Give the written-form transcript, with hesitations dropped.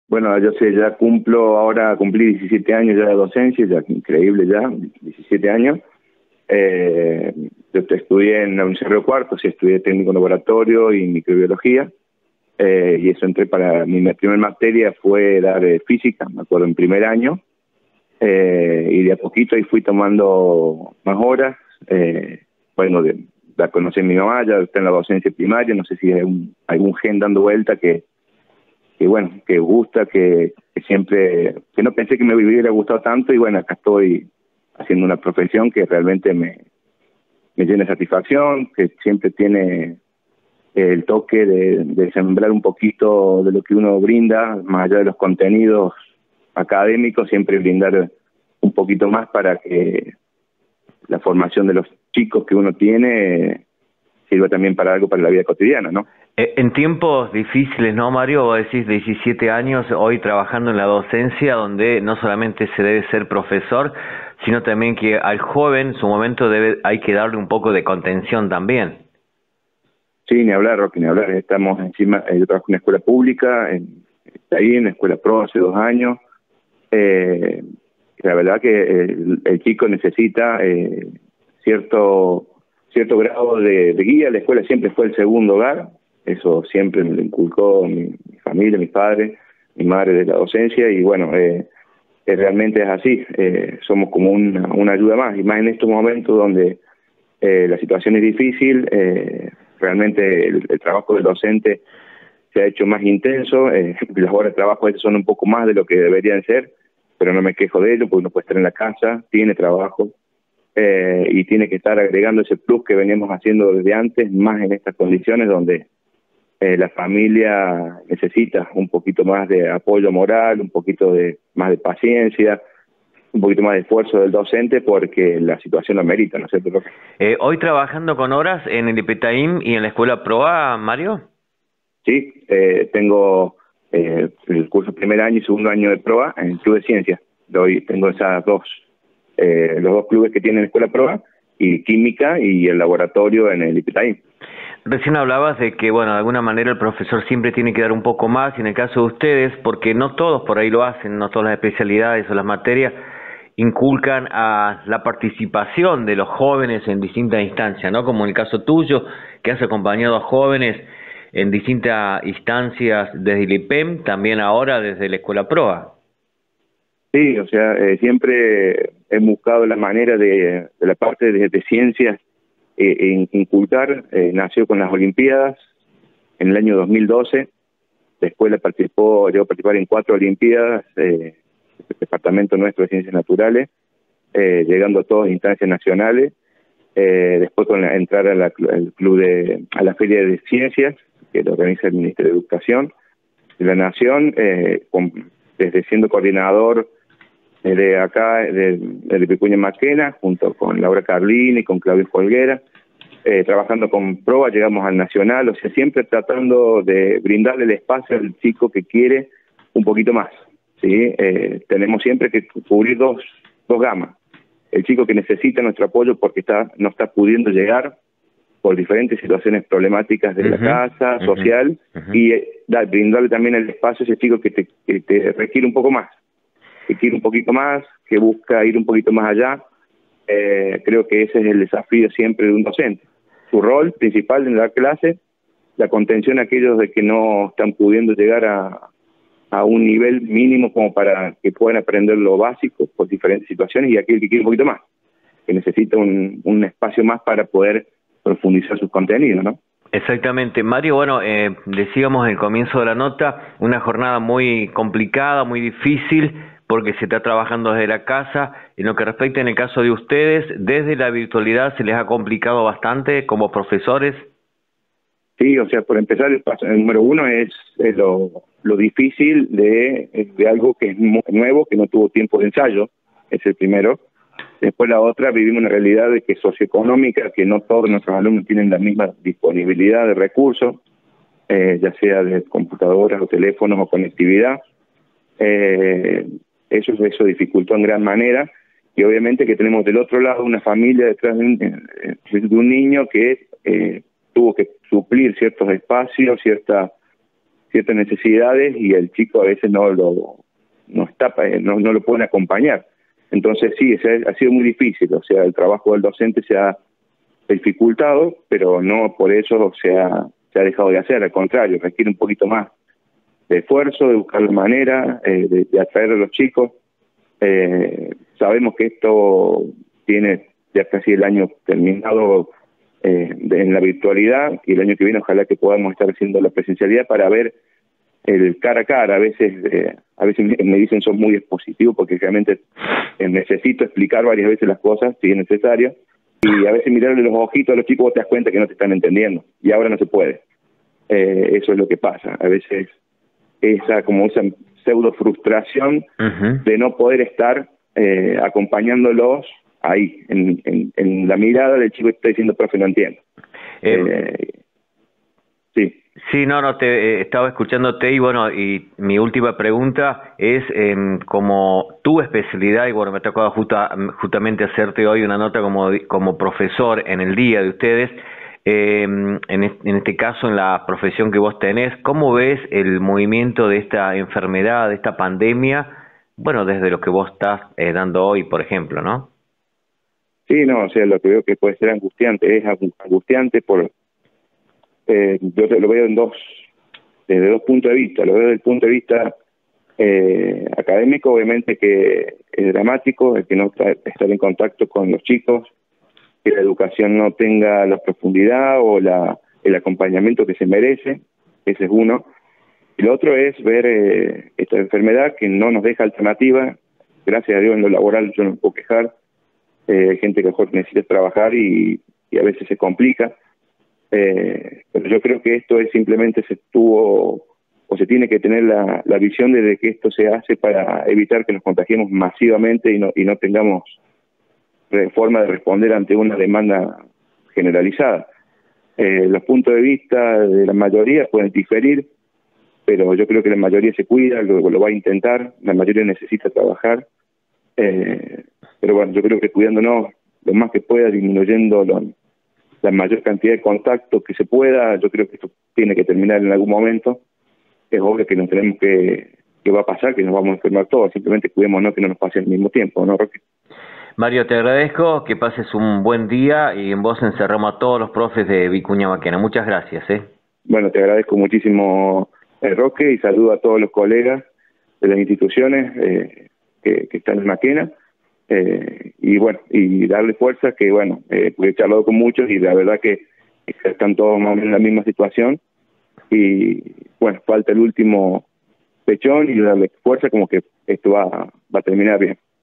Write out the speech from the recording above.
Bueno, yo sé, ya cumplí 17 años ya de docencia, ya increíble ya, 17 años. Yo estudié en la Universidad de Río Cuarto, sí, estudié técnico en laboratorio y microbiología, y eso entré para mi primera materia fue dar física, me acuerdo, en primer año, y de a poquito ahí fui tomando más horas. Bueno, la conocí a mi mamá, ya está en la docencia primaria, no sé si hay algún gen dando vuelta que bueno, que gusta, que siempre, que no pensé que me hubiera gustado tanto, y bueno, acá estoy haciendo una profesión que realmente me llena de satisfacción, que siempre tiene el toque de sembrar un poquito de lo que uno brinda, más allá de los contenidos académicos, siempre brindar un poquito más para que la formación de los chicos que uno tiene sirva también para algo para la vida cotidiana, ¿no? En tiempos difíciles, ¿no, Mario? Vos decís 17 años hoy trabajando en la docencia, donde no solamente se debe ser profesor, sino también que al joven en su momento hay que darle un poco de contención también. Sí, ni hablar, Rocky, ni hablar. Estamos encima, yo trabajo en una escuela pública, ahí en la escuela pro hace 2 años. La verdad que el chico necesita cierto grado de guía. La escuela siempre fue el segundo hogar, eso siempre me lo inculcó mi familia, mis padres, mi madre de la docencia, y bueno, realmente es así. Somos como una ayuda más, y más en estos momentos donde la situación es difícil. Realmente el trabajo del docente se ha hecho más intenso. Las horas de trabajo a veces son un poco más de lo que deberían ser, pero no me quejo de ello, porque uno puede estar en la casa, tiene trabajo, y tiene que estar agregando ese plus que veníamos haciendo desde antes, más en estas condiciones donde la familia necesita un poquito más de apoyo moral, un poquito más de paciencia, un poquito más de esfuerzo del docente, porque la situación lo amerita, ¿no es cierto, Roque? Hoy trabajando con horas en el IPETAIM y en la Escuela PROA, Mario. Sí, tengo el curso primer año y segundo año de PROA en el Club de Ciencias. Tengo esas los dos clubes que tiene la Escuela PROA, y química y el laboratorio en el IPETAIM. Recién hablabas de que, bueno, de alguna manera el profesor siempre tiene que dar un poco más, y en el caso de ustedes, porque no todos por ahí lo hacen, no todas las especialidades o las materias inculcan a la participación de los jóvenes en distintas instancias, ¿no? Como en el caso tuyo, que has acompañado a jóvenes en distintas instancias desde el IPEM, también ahora desde la Escuela PROA. Sí, o sea, siempre he buscado la manera de la parte de ciencias, inculcar. Nació con las Olimpiadas en el año 2012. La escuela llegó a participar en 4 Olimpiadas, el departamento nuestro de Ciencias Naturales, llegando a todas instancias nacionales. Después entrar al club a la Feria de Ciencias, que lo organiza el Ministerio de Educación de la Nación, desde siendo coordinador de acá, de Vicuña Maquena, junto con Laura Carlini y con Claudio Folguera, trabajando con PROA, llegamos al Nacional, o sea, siempre tratando de brindarle el espacio al chico que quiere un poquito más, ¿sí? Tenemos siempre que cubrir dos gamas. El chico que necesita nuestro apoyo porque no está pudiendo llegar por diferentes situaciones problemáticas de la casa, social, y brindarle también el espacio a ese chico que te requiere un poco más, que quiere un poquito más, que busca ir un poquito más allá. Creo que ese es el desafío siempre de un docente. Su rol principal en dar clase, la contención a aquellos de que no están pudiendo llegar a un nivel mínimo como para que puedan aprender lo básico por diferentes situaciones, y aquel que quiere un poquito más, que necesita un espacio más para poder profundizar sus contenidos, ¿no? Exactamente. Mario, bueno, decíamos en el comienzo de la nota, una jornada muy complicada, muy difícil, porque se está trabajando desde la casa. En lo que respecta en el caso de ustedes, desde la virtualidad se les ha complicado bastante como profesores. Sí, o sea, por empezar, el número uno es lo difícil de algo que es nuevo, que no tuvo tiempo de ensayo, es el primero. Después la otra, vivimos una realidad de que socioeconómica, que no todos nuestros alumnos tienen la misma disponibilidad de recursos, ya sea de computadoras o teléfonos o conectividad. Eso dificultó en gran manera, y obviamente que tenemos del otro lado una familia detrás de un niño que tuvo que suplir ciertos espacios, cierta ciertas necesidades y el chico a veces no lo pueden acompañar. Entonces sí, ha sido muy difícil, o sea, el trabajo del docente se ha dificultado, pero no por eso se ha dejado de hacer, al contrario, requiere un poquito más de esfuerzo, de buscar la manera, de atraer a los chicos. Sabemos que esto tiene ya casi el año terminado en la virtualidad, y el año que viene ojalá que podamos estar haciendo la presencialidad para ver el cara a cara. A veces me dicen son muy expositivos porque realmente necesito explicar varias veces las cosas si es necesario, y a veces mirarle los ojitos a los chicos vos te das cuenta que no te están entendiendo, y ahora no se puede. Eso es lo que pasa. A veces esa pseudo frustración de no poder estar acompañándolos ahí, en la mirada del chico que está diciendo, profe, no entiendo. Sí. Sí, no, estaba escuchándote y bueno, y mi última pregunta es, como tu especialidad, y bueno, me ha tocado justamente hacerte hoy una nota como profesor en el día de ustedes, en este caso en la profesión que vos tenés, ¿cómo ves el movimiento de esta enfermedad, de esta pandemia, bueno, desde lo que vos estás dando hoy, por ejemplo, ¿no? Sí, no, o sea, lo que veo que puede ser angustiante, es angustiante yo lo veo desde dos puntos de vista. Lo veo desde el punto de vista académico, obviamente que es dramático, el que no estar en contacto con los chicos, que la educación no tenga la profundidad o el acompañamiento que se merece. Ese es uno. Y lo otro es ver esta enfermedad que no nos deja alternativa. Gracias a Dios en lo laboral yo no me puedo quejar. Hay gente que mejor necesita trabajar y a veces se complica. Pero yo creo que esto es simplemente se tiene que tener la visión de que esto se hace para evitar que nos contagiemos masivamente y no tengamos forma de responder ante una demanda generalizada. Los puntos de vista de la mayoría pueden diferir, pero yo creo que la mayoría se cuida, lo va a intentar, la mayoría necesita trabajar, pero bueno, yo creo que cuidándonos lo más que pueda, disminuyendo la mayor cantidad de contactos que se pueda, yo creo que esto tiene que terminar en algún momento. Es obvio que nos tenemos que va a pasar, que nos vamos a enfermar todos, simplemente cuidémonos que no nos pase al mismo tiempo, ¿no, Roque? Mario, te agradezco, que pases un buen día y en vos encerramos a todos los profes de Vicuña Maquena. Muchas gracias. Bueno, te agradezco muchísimo, Roque, y saludo a todos los colegas de las instituciones que están en Maquena. Y bueno, y darle fuerza, que bueno, porque he charlado con muchos y la verdad que están todos más o menos en la misma situación, y bueno, falta el último pechón y darle fuerza, como que esto va a terminar bien.